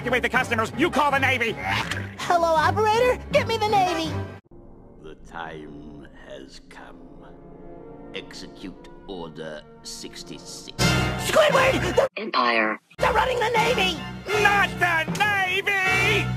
evacuate the customers. You call the Navy. Hello, operator? Get me the Navy. The time has come. Execute Order 66. Squidward! Empire. They're running the Navy! Not the Navy!